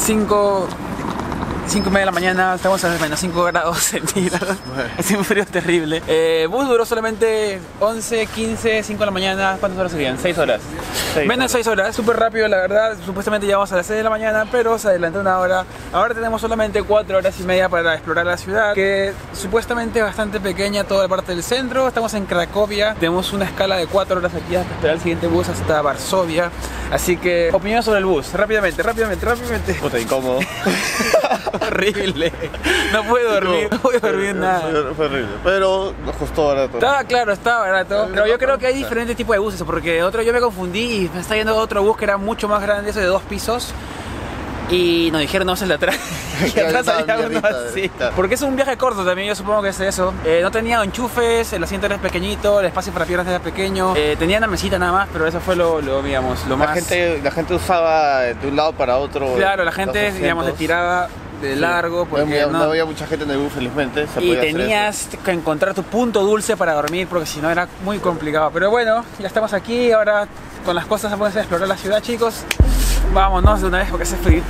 5:30 de la mañana, estamos a menos 5 grados centígrados. Hace un frío terrible. Bus duró solamente 11, 15, 5 de la mañana. ¿Cuántas horas serían? 6 horas. Menos 6 horas, súper rápido la verdad. Supuestamente llegamos a las 6 de la mañana, pero se adelantó una hora. Ahora tenemos solamente 4 horas y media para explorar la ciudad, que supuestamente es bastante pequeña, toda la parte del centro. Estamos en Cracovia, tenemos una escala de 4 horas aquí hasta esperar el siguiente bus hasta Varsovia. Así que, opinión sobre el bus, rápidamente. Puta, incómodo. Horrible. No pude dormir, no pude dormir nada. Fue horrible, pero nos costó barato. Estaba barato. Pero yo creo que hay diferentes tipos de buses, porque yo me confundí y me está yendo otro bus que era mucho más grande, ese de 2 pisos. Y nos dijeron no, es el de atrás. Y atrás había uno así. Porque es un viaje corto también, yo supongo que es eso. No tenía enchufes, el asiento era pequeñito, el espacio para piernas era pequeño. Tenía una mesita nada más, pero eso fue lo más... La gente usaba de un lado para otro. Claro, la gente, digamos, se tiraba de largo porque no había mucha gente en el bus, felizmente. Y tenías que encontrar tu punto dulce para dormir, porque si no era muy complicado. Pero bueno, ya estamos aquí, ahora con las cosas vamos a explorar la ciudad, chicos. Vámonos de una vez porque hace frío.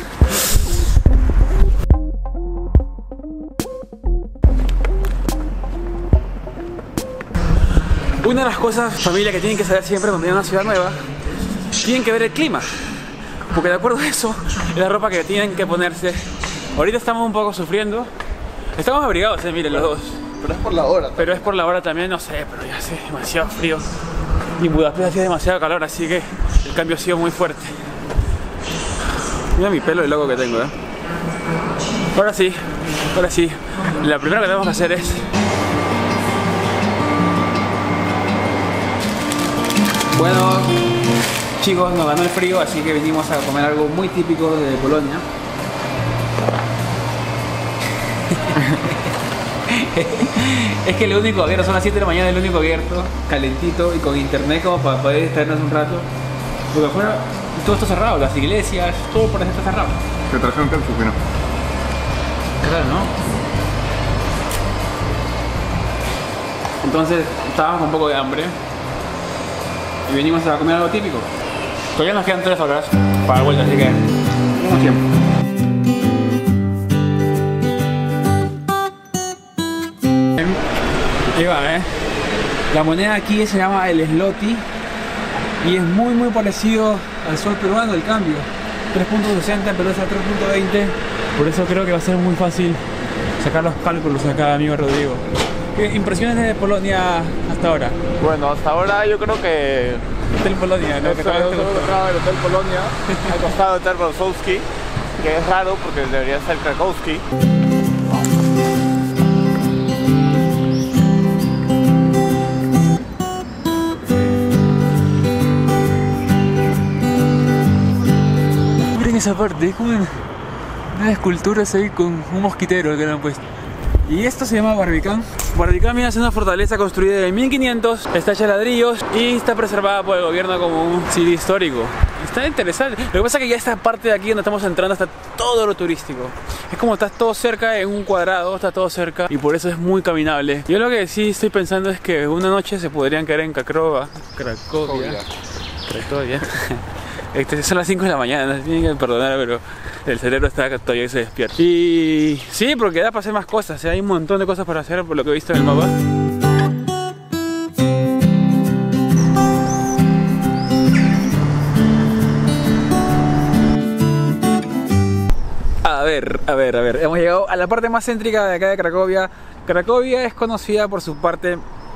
Una de las cosas, familia, que tienen que saber siempre cuando vienen a una ciudad nueva, tienen que ver el clima. Porque de acuerdo a eso, es la ropa que tienen que ponerse. Ahorita estamos un poco sufriendo. Estamos abrigados, miren, los dos. Pero es por la hora. Pero es por la hora también, no sé, pero ya hace demasiado frío. Y en Budapest hacía demasiado calor, así que el cambio ha sido muy fuerte. Mira mi pelo de loco que tengo, Ahora sí. La primera que tenemos que hacer es... Bueno, chicos, nos ganó el frío, así que vinimos a comer algo muy típico de Polonia. Es que lo único abierto, son las 7 de la mañana, el único abierto, calentito y con internet como para poder distraernos un rato. Porque afuera todo está cerrado, las iglesias, todo parece estar cerrado. Te trajeron ketchup, ¿no? Claro, ¿no? Entonces estábamos con un poco de hambre y venimos a comer algo típico. Todavía nos quedan 3 horas para la vuelta, así que tenemos tiempo. Ahí va, La moneda aquí se llama el zloty y es muy parecido al sol peruano, el cambio. 3.60, pero es a 3.20. Por eso creo que va a ser muy fácil sacar los cálculos acá, amigo Rodrigo. ¿Qué impresiones de Polonia hasta ahora? Bueno, hasta ahora yo creo que... Hotel Polonia, ¿no? El Hotel Polonia, al costado de Hotel Varsovsky, que es raro porque debería ser Krakowski. Miren esa parte, es como unas esculturas ahí con un mosquitero que le han puesto. Y esto se llama Barbicán. Barbicán viene a ser una fortaleza construida en 1500, está hecha de ladrillos y está preservada por el gobierno como un sitio histórico. Está interesante. Lo que pasa es que ya esta parte de aquí donde estamos entrando está todo lo turístico. Es como estás todo cerca en un cuadrado, está todo cerca y por eso es muy caminable. Yo lo que sí estoy pensando es que una noche se podrían quedar en Cracovia. Son las 5 de la mañana, tienen que perdonar, pero el cerebro está todavía se despierta. Y sí, porque da para hacer más cosas, hay un montón de cosas para hacer por lo que he visto en el mapa. A ver, hemos llegado a la parte más céntrica de acá de Cracovia. Cracovia es conocida por su parte...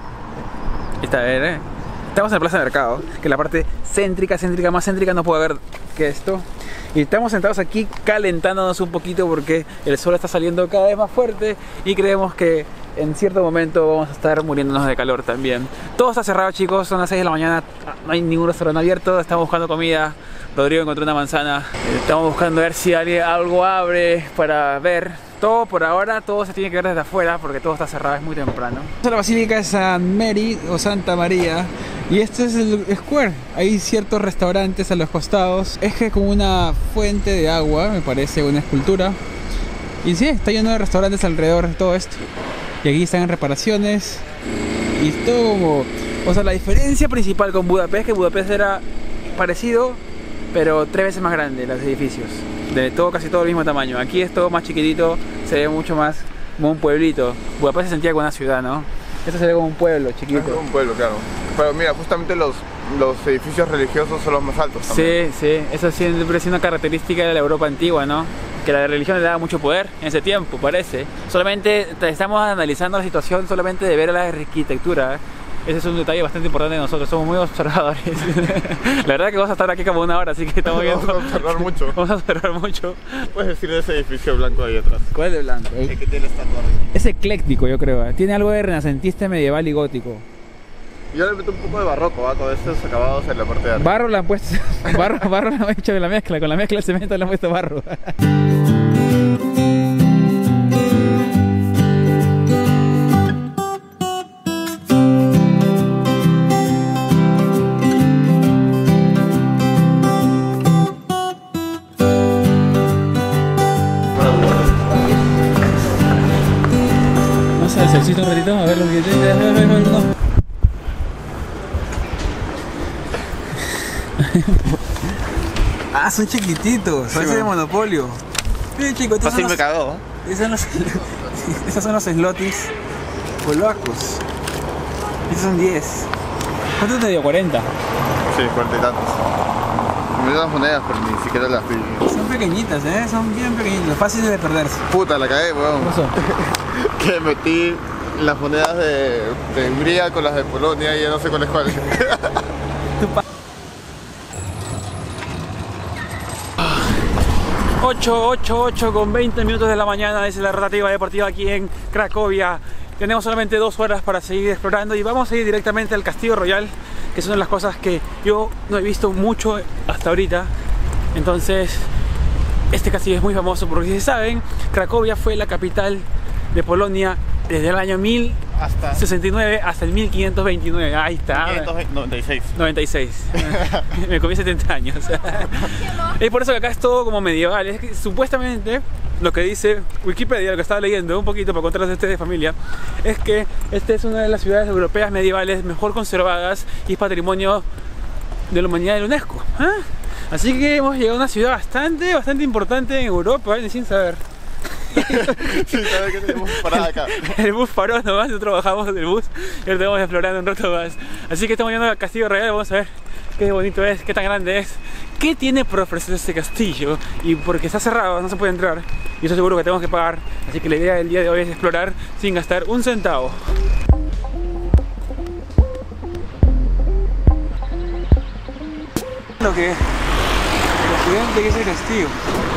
Estamos en la Plaza de Mercado, que es la parte céntrica, más céntrica no puede haber que esto. Y estamos sentados aquí calentándonos un poquito porque el sol está saliendo cada vez más fuerte y creemos que en cierto momento vamos a estar muriéndonos de calor también. Todo está cerrado, chicos, son las 6 de la mañana, no hay ningún restaurante abierto, estamos buscando comida. Rodrigo encontró una manzana, estamos buscando ver si algo abre para ver. Todo por ahora, todo se tiene que ver desde afuera porque todo está cerrado, es muy temprano. La Basílica de San Mary o Santa María y este es el Square. Hay ciertos restaurantes a los costados. Es que como una fuente de agua, me parece, una escultura. Y sí, está lleno de restaurantes alrededor de todo esto. Y aquí están en reparaciones. Y todo como... O sea, la diferencia principal con Budapest, que Budapest era parecido, pero 3 veces más grande los edificios. de todo, casi todo el mismo tamaño. Aquí es todo más chiquitito, se ve mucho más como un pueblito. Budapest se sentía como una ciudad, ¿no? Esto se ve como un pueblo chiquito. Es como un pueblo, claro. Pero mira, justamente los edificios religiosos son los más altos también. Sí, sí, eso siempre es una característica de la Europa antigua, ¿no? Que la religión le daba mucho poder en ese tiempo, parece. Solamente estamos analizando la situación solamente de ver la arquitectura. Ese es un detalle bastante importante de nosotros, somos muy observadores. La verdad que vamos a estar aquí como una hora, así que estamos viendo. Vamos a observar mucho. Vamos a observar mucho. Puedes decir de ese edificio blanco ahí atrás. ¿Cuál es de blanco? El que tiene la estatua arriba. Es ecléctico, yo creo. Tiene algo de renacentista, medieval y gótico. Yo le meto un poco de barroco, con estos acabados en la parte de arriba. Barro la han puesto, barro la han hecho de la mezcla, con la mezcla de cemento le han puesto barro. Vamos al solcito un ratito, a ver los billetes. Ah, son chiquititos, Sí, parece de Monopolio. Mira, chicos, estos Fácil son me cagó. estos son los slotis polacos. Estos son 10. ¿Cuánto te dio? 40. Sí, 40 y tantos. Me dio las monedas, pero ni siquiera las vi. Son pequeñitas, son bien pequeñitas, fáciles de perderse. Puta, la cagué, weón. ¿Qué pasó? Que metí las monedas de Hungría con las de Polonia y ya no sé cuáles cuáles. 8 con 20 minutos de la mañana es la rotativa deportiva aquí en Cracovia. Tenemos solamente 2 horas para seguir explorando y vamos a ir directamente al Castillo Royal, que son las cosas que yo no he visto mucho hasta ahorita. Entonces, este castillo es muy famoso porque, si saben, Cracovia fue la capital de Polonia desde el año 1069 hasta el 1529. Ahí está. 96. Me comí 70 años. Es por eso que acá es todo como medieval. Es que supuestamente lo que dice Wikipedia, lo que estaba leyendo un poquito para contarles a ustedes de familia, es que esta es una de las ciudades europeas medievales mejor conservadas y es patrimonio de la humanidad de la UNESCO. Así que hemos llegado a una ciudad bastante importante en Europa, sin saber. Sí, sabes que tenemos parada acá. El bus paró nomás, nosotros bajamos del bus y ahora estamos explorando un rato más. Así que estamos yendo al Castillo Real, vamos a ver qué bonito es, qué tan grande es, qué tiene por ofrecer este castillo, y porque está cerrado no se puede entrar y eso seguro que tenemos que pagar. Así que la idea del día de hoy es explorar sin gastar un centavo. Lo gigante que es el castillo.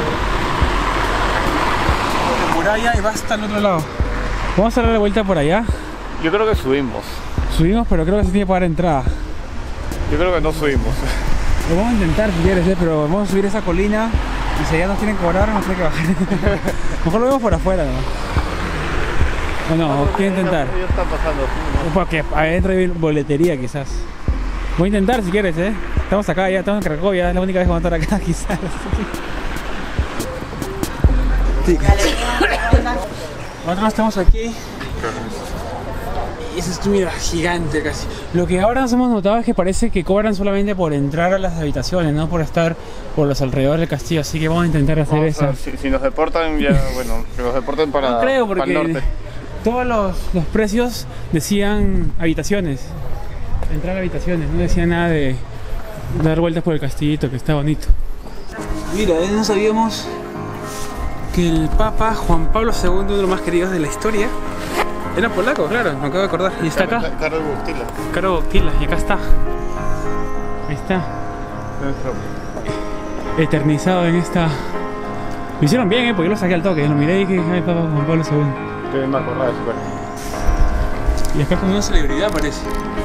La muralla y va hasta el otro lado. Vamos a dar la vuelta por allá. Yo creo que subimos. Subimos, pero creo que se tiene que pagar entrada. Yo creo que no subimos. Lo vamos a intentar si quieres, pero vamos a subir esa colina y si allá nos tienen que cobrar, nos tienen que bajar. Mejor lo vemos por afuera, ¿no? O no, quiero intentar. Ya están pasando. Porque adentro hay boletería quizás. Voy a intentar si quieres, Estamos acá, ya estamos en Cracovia, es la única vez que vamos a estar acá quizás. Sí. Nosotros estamos aquí. Y esa es, mira, gigante casi. Lo que ahora nos hemos notado es que parece que cobran solamente por entrar a las habitaciones, no por estar por los alrededores del castillo. Así que vamos a intentar hacer eso. Si nos deportan, ya, bueno, que nos deporten para, no creo, porque para el norte. Todos los precios decían habitaciones. Entrar a habitaciones, no decía nada de dar vueltas por el castillito, que está bonito. Mira, no sabíamos que el Papa Juan Pablo II, uno de los más queridos de la historia, era polaco, claro, me acabo de acordar. Y está acá. Karol Wojtyla. Karol Wojtyla, y acá está. Ahí está. Eternizado en esta. Lo hicieron bien, porque yo lo saqué al toque. Lo miré y dije, ay, Papa Juan Pablo II. Que me acordaba de su cuerpo. Y acá como una celebridad parece.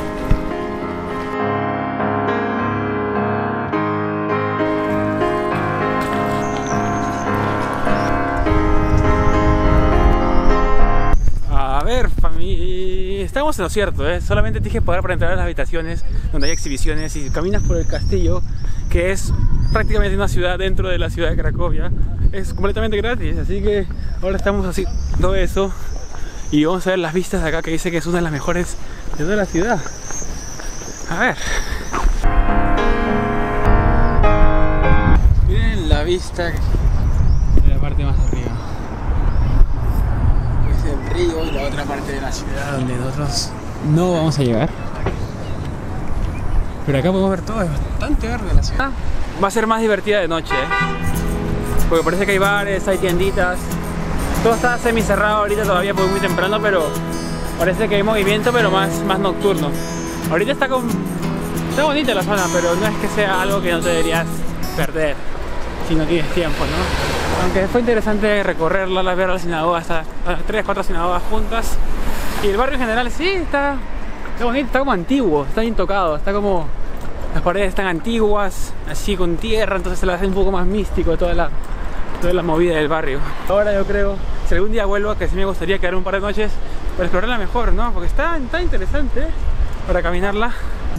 Estamos en lo cierto, solamente tienes que pagar para entrar a las habitaciones donde hay exhibiciones y caminas por el castillo, que es prácticamente una ciudad dentro de la ciudad de Cracovia. Es completamente gratis, así que ahora estamos haciendo eso y vamos a ver las vistas de acá, que dice que es una de las mejores de toda la ciudad. A ver. Miren la vista río y la otra parte de la ciudad donde nosotros no vamos a llegar. Pero acá podemos ver todo, es bastante verde la ciudad. Va a ser más divertida de noche, porque parece que hay bares, hay tienditas. Todo está semi cerrado ahorita todavía porque es muy temprano, pero parece que hay movimiento, pero más nocturno. Ahorita está bonita la zona, pero no es que sea algo que no te deberías perder si no tienes tiempo, ¿no? Aunque fue interesante recorrerla, ver las sinagogas, las 3, 4 sinagogas juntas. Y el barrio en general sí, está bonito, está como antiguo, está bien tocado, está como... Las paredes están antiguas, así con tierra, entonces se le hace un poco más místico toda la movida del barrio. Ahora yo creo, si algún día vuelvo, que sí me gustaría quedar un par de noches para explorarla mejor, ¿no? Porque está interesante para caminarla.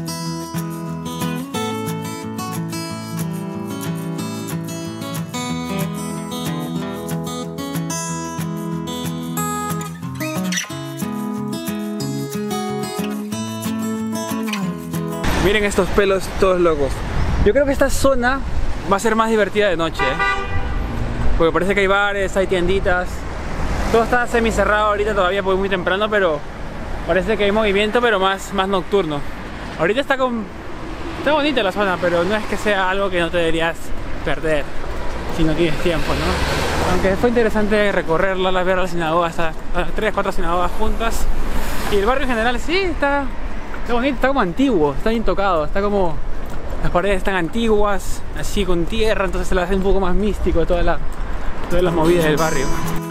Miren estos pelos todos locos. Yo creo que esta zona va a ser más divertida de noche, porque parece que hay bares, hay tienditas. Todo está semi cerrado ahorita todavía porque es muy temprano, pero parece que hay movimiento, pero más nocturno. Ahorita está bonita la zona, pero no es que sea algo que no te deberías perder si no tienes tiempo, ¿no? Aunque fue interesante recorrerla, ver las sinagogas, las 3, 4 sinagogas juntas. Y el barrio en general sí, está bonito, está como antiguo, está bien tocado, está como... Las paredes están antiguas, así con tierra, entonces se le hace un poco más místico toda la movida del barrio.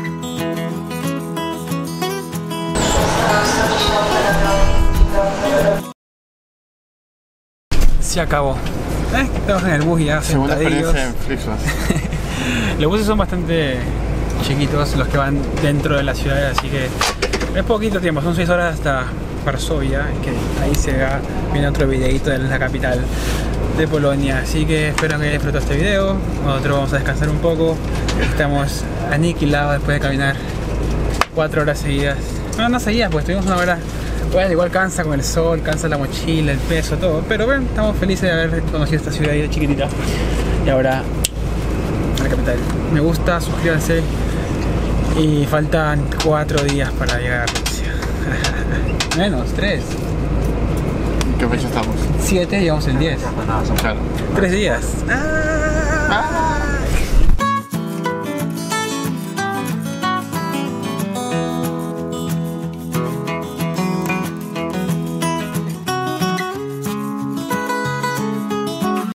Se acabó. Estamos en el bus ya Segunda sentadillos. experiencia en Flixbus. Los buses son bastante chiquitos los que van dentro de la ciudad, así que es poquito tiempo, son 6 horas hasta Varsovia, que ahí viene otro videito de la capital de Polonia. Así que espero que hayan disfrutado este video. Nosotros vamos a descansar un poco, estamos aniquilados después de caminar 4 horas seguidas. No seguidas, pues tuvimos una hora. Pues igual cansa con el sol, cansa la mochila, el peso, todo. Pero bueno, estamos felices de haber conocido esta ciudad chiquitita. Y ahora a la capital. Me gusta, suscríbanse. Y faltan 4 días para llegar a Rusia. Menos, 3. ¿En qué fecha estamos? 7, llegamos el 10. Claro. 3 días.